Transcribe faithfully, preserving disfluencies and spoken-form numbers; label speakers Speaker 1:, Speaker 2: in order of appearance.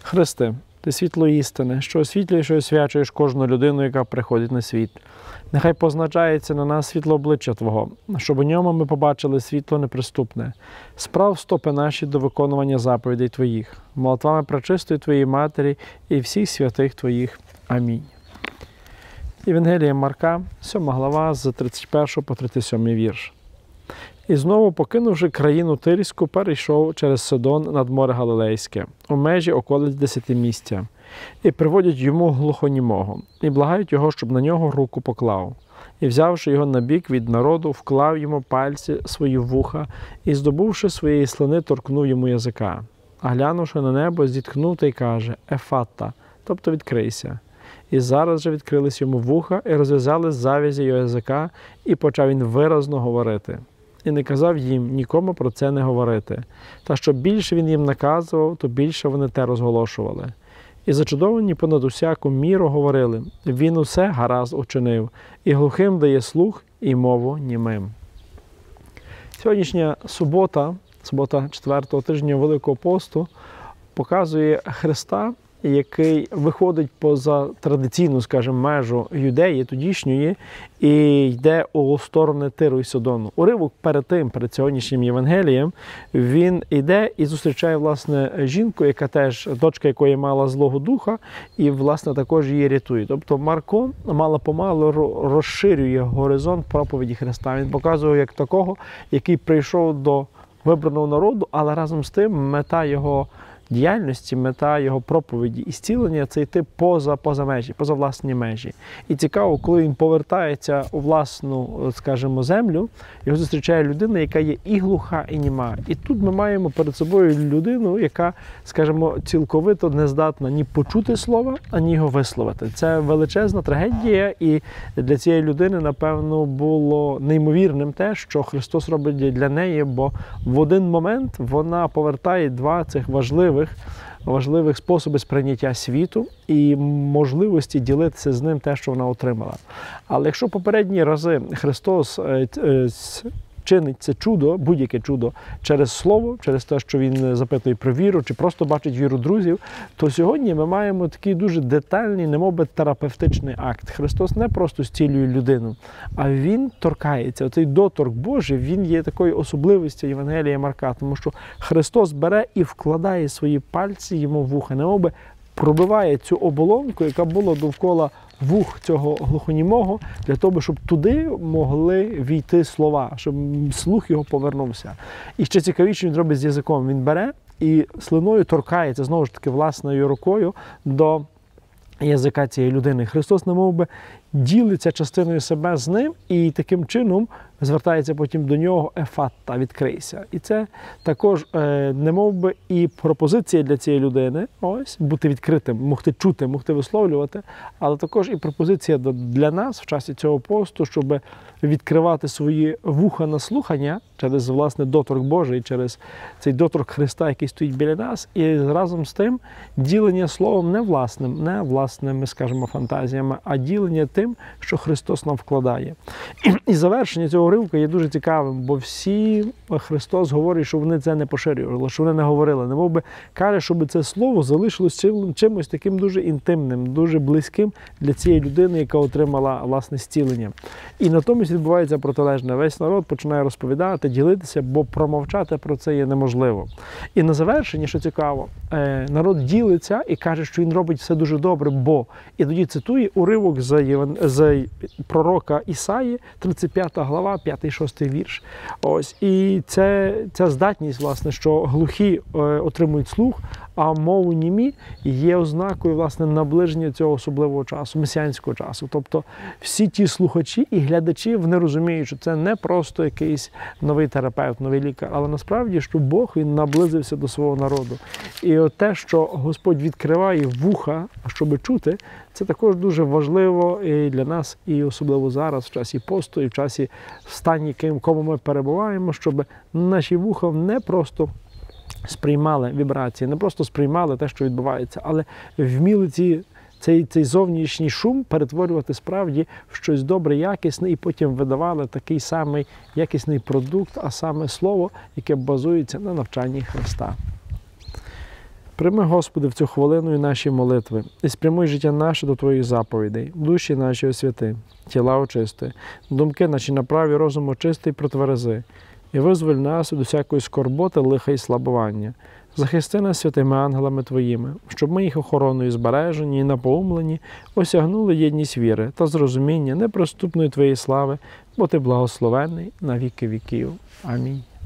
Speaker 1: Христе, Ти світло істини, що освітлюєш і освячуєш кожну людину, яка приходить на світ. Нехай позначається на нас світло обличчя Твого, щоб у ньому ми побачили світло неприступне. Справ стопи наші до виконування заповідей Твоїх, молитвами пречистої Твоєї Матері і всіх святих Твоїх. Амінь. Євангелія Марка, сьома глава, з тридцять першого по тридцять сьомий вірш. І знову, покинувши країну Тирську, перейшов через Сидон над море Галилейське, у межі околиць Десятимістя. І приводять йому глухонімого, і благають його, щоб на нього руку поклав. І, взявши його на бік від народу, вклав йому пальці свої в вуха, і, здобувши своєї слини, торкнув йому язика. А глянувши на небо, зітхнув та й каже: «Ефата», тобто «відкрийся». І зараз же відкрились йому вуха, і розв'язали завязі його язика, і почав він виразно говорити. І не казав їм нікому про це не говорити. Та що більше він їм наказував, то більше вони те розголошували. І зачудовані понад усяку міру говорили: він усе гаразд учинив, і глухим дає слух, і мову німим. Сьогоднішня субота, субота четвертого тижня Великого посту, показує Христа, який виходить поза традиційну, скажімо, межу Юдеї тодішньої і йде у сторони Тиру і Сидону. Уривок перед тим, перед сьогоднішнім Євангелієм, він йде і зустрічає, власне, жінку, яка теж, дочка якої мала Злого Духа, і, власне, також її рятує. Тобто Марко мало-помалу розширює горизонт проповіді Христа. Він показує як такого, який прийшов до вибраного народу, але разом з тим мета його діяльності, мета його проповіді і зцілення – це йти поза, поза межі, поза власні межі. І цікаво, коли він повертається у власну, скажімо, землю, його зустрічає людина, яка є і глуха, і німа. І тут ми маємо перед собою людину, яка, скажімо, цілковито не здатна ні почути слова, ані його висловити. Це величезна трагедія, і для цієї людини, напевно, було неймовірним те, що Христос робить для неї, бо в один момент вона повертає два цих важливих важливих способи сприйняття світу і можливості ділитися з ним те, що вона отримала. Але якщо попередні рази Христос чинить це чудо, будь-яке чудо, через слово, через те, що він запитує про віру, чи просто бачить віру друзів, то сьогодні ми маємо такий дуже детальний, немовби терапевтичний акт. Христос не просто зцілює людину, а він торкається. Оцей доторк Божий, він є такою особливістю Євангелія Марка, тому що Христос бере і вкладає свої пальці йому в вуха, немовби пробиває цю оболонку, яка була довкола вух цього глухонімого, для того, щоб туди могли війти слова, щоб слух його повернувся. І ще цікавіше він робить з язиком. Він бере і слиною торкається, знову ж таки, власною рукою до язика цієї людини. Христос, немовби, ділиться частиною себе з ним і таким чином звертається потім до нього: «Ефата, відкрийся». І це також е, немовби і пропозиція для цієї людини, ось, бути відкритим, могти чути, могти висловлювати, але також і пропозиція для нас в часі цього посту, щоб відкривати свої вуха на слухання через, власне, доторк Божий, через цей доторк Христа, який стоїть біля нас, і разом з тим ділення словом не власним, не власними, скажімо, фантазіями, а ділення тим, що Христос нам вкладає. І, і завершення цього уривка є дуже цікавим, бо всі Христос говорить, що вони це не поширювали, що вони не говорили. Немовби каже, щоб це слово залишилось чимось таким дуже інтимним, дуже близьким для цієї людини, яка отримала, власне, зцілення. І натомість відбувається протилежне. Весь народ починає розповідати, ділитися, бо промовчати про це є неможливо. І на завершення, що цікаво, народ ділиться і каже, що він робить все дуже добре, бо... І тоді цитує уривок з, Єван... з пророка Ісаї, тридцять п'ята глава, п'ятий-шостий вірш. Ось. І це, ця здатність, власне, що глухі е, отримують слух, а мову німі є ознакою, власне, наближення цього особливого часу, месіанського часу. Тобто всі ті слухачі і глядачі, вони розуміють, що це не просто якийсь новий терапевт, новий лікар, але насправді, що Бог, він наблизився до свого народу. І от те, що Господь відкриває вуха, щоб чути, це також дуже важливо і для нас, і особливо зараз, в часі посту, і в часі стані, в кому ми перебуваємо, щоб наші вуха не просто сприймали вібрації, не просто сприймали те, що відбувається, але вміли ці, цей, цей зовнішній шум перетворювати справді в щось добре, якісне, і потім видавали такий самий якісний продукт, а саме слово, яке базується на навчанні Христа. Прийми, Господи, в цю хвилину і наші молитви, і спрямуй життя наше до Твоїх заповідей, душі наші освяти, тіла очисти, думки наші направі, розум очисти і протверези, і визволь нас від усякої скорботи, лиха і слабування. Захисти нас святими ангелами Твоїми, щоб ми їх охороною збережені і напоумлені осягнули єдність віри та зрозуміння неприступної Твоєї слави, бо Ти благословенний на віки віків. Амінь.